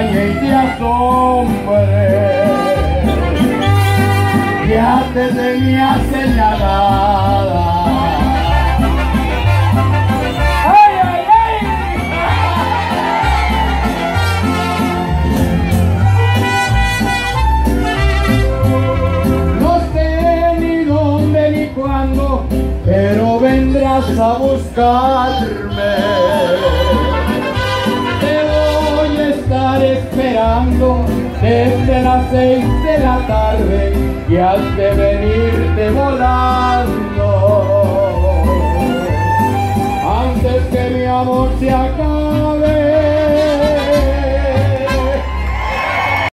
extrañe y te asombre. Ya te tenía señalada. ¡Ay, ay, ay! No sé ni dónde ni cuándo, pero vendrás a buscarme. Te voy a estar esperando desde las 6 de la tarde y has de venir